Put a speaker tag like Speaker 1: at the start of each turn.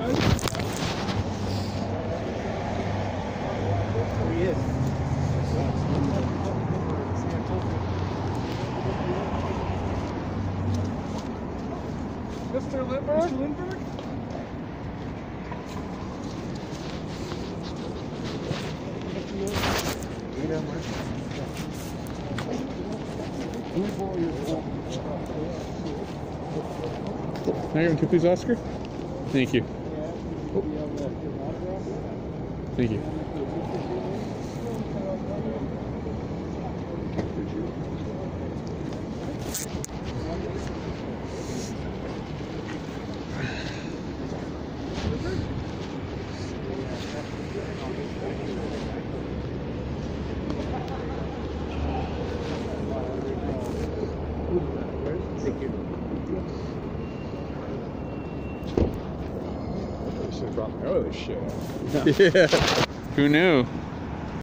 Speaker 1: he is. Mr. Lindbergh? Mr. Lindbergh?
Speaker 2: Now you're gonna please, Oscar? Thank you. Thank you.
Speaker 1: Should have brought my other shit.
Speaker 2: Yeah. Who knew?